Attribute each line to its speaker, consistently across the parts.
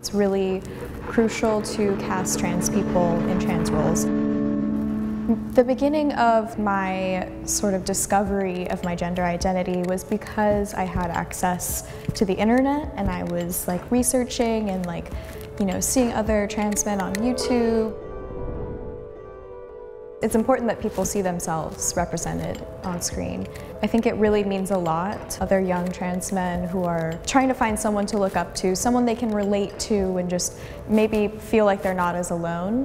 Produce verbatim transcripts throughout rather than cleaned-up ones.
Speaker 1: It's really crucial to cast trans people in trans roles. The beginning of my sort of discovery of my gender identity was because I had access to the internet and I was like researching and like, you know, seeing other trans men on YouTube. It's important that people see themselves represented on screen. I think it really means a lot to other young trans men who are trying to find someone to look up to, someone they can relate to and just maybe feel like they're not as alone.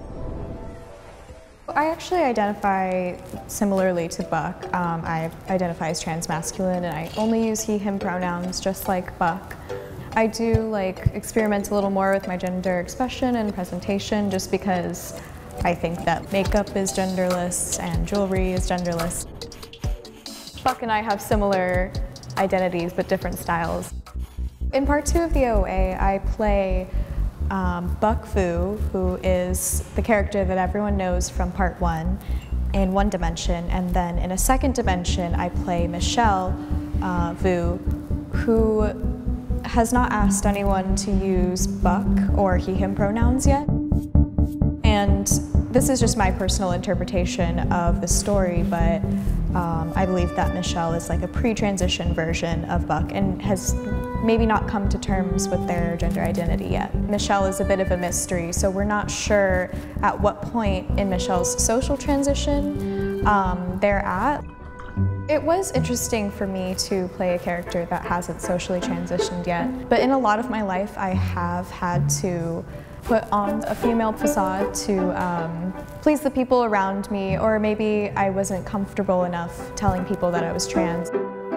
Speaker 1: I actually identify similarly to Buck. Um, I identify as trans-masculine and I only use he, him pronouns just like Buck. I do like experiment a little more with my gender expression and presentation just because I think that makeup is genderless and jewelry is genderless. Buck and I have similar identities but different styles. In part two of the O A, I play um, Buck Vu, who is the character that everyone knows from part one in one dimension, and then in a second dimension I play Michelle uh, Vu, who has not asked anyone to use Buck or he, him pronouns yet. And this is just my personal interpretation of the story, but um, I believe that Michelle is like a pre-transition version of Buck and has maybe not come to terms with their gender identity yet. Michelle is a bit of a mystery, so we're not sure at what point in Michelle's social transition um, they're at. It was interesting for me to play a character that hasn't socially transitioned yet, but in a lot of my life I have had to put on a female facade to um, please the people around me, or maybe I wasn't comfortable enough telling people that I was trans.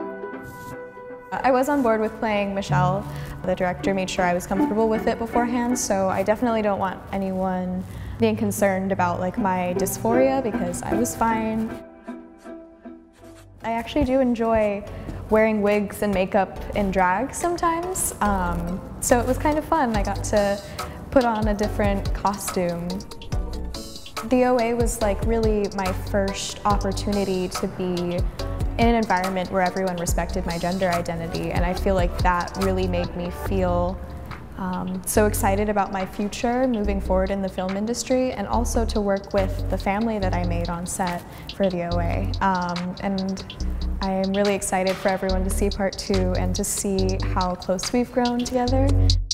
Speaker 1: I was on board with playing Michelle. The director made sure I was comfortable with it beforehand, so I definitely don't want anyone being concerned about like my dysphoria because I was fine. I actually do enjoy wearing wigs and makeup in drag sometimes, um, so it was kind of fun. I got to put on a different costume. The O A was like really my first opportunity to be in an environment where everyone respected my gender identity, and I feel like that really made me feel um, so excited about my future moving forward in the film industry, and also to work with the family that I made on set for the O A. Um, and I am really excited for everyone to see part two and to see how close we've grown together.